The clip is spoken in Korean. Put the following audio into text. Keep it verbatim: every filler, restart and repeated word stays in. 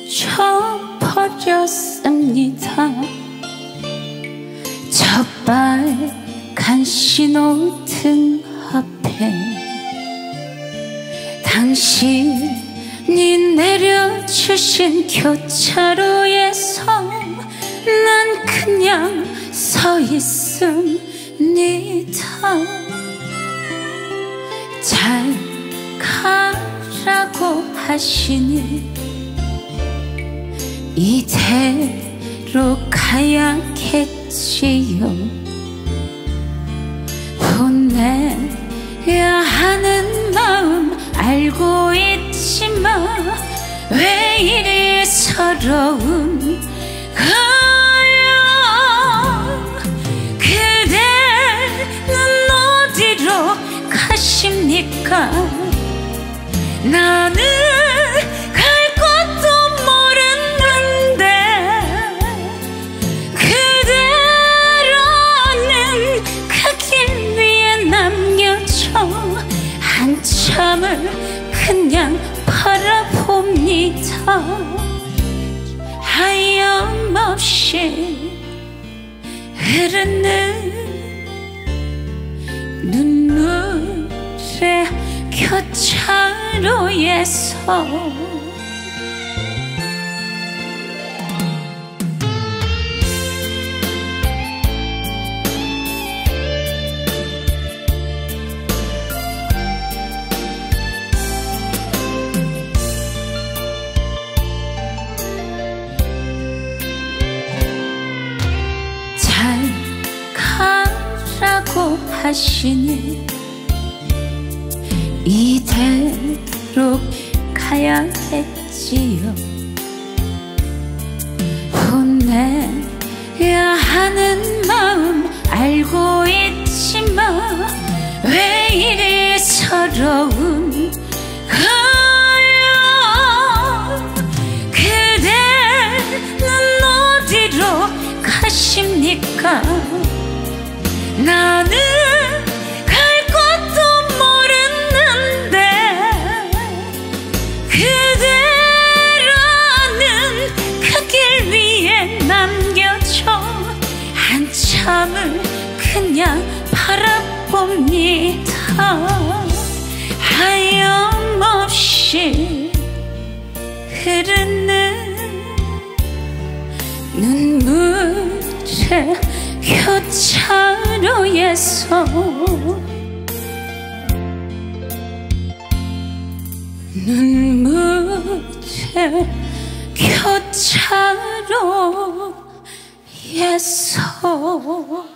멈춰버렸습니다. 저 빨간 신호등 앞에 당신이 내려주신 교차로에서 난 그냥 서 있습니다. 잘 가라고 하시니 이대로 가야겠지요. 혼내야 하는 마음 알고 있지만 왜 이리 서러운 거야. 그대는 어디로 가십니까? 나는 갈 곳도 모르는데 그대로는 그 길 위에 남겨져 한참을 그냥 바라봅니다. 하염없이 흐르는 눈물의 교차로에서 잘 가라고 하시니 이대로 가야겠지요. 혼내야 하는 마음 알고 있지만 왜 이리 서러운 거야. 그대는 어디로 가십니까? 나는 갈 곳도 모르는데 그대라는 그 길 위에 남겨져 한참을 그냥 바라봅니다. 하염없이 흐르는 눈물의 교차로에서 눈물의 교차로에서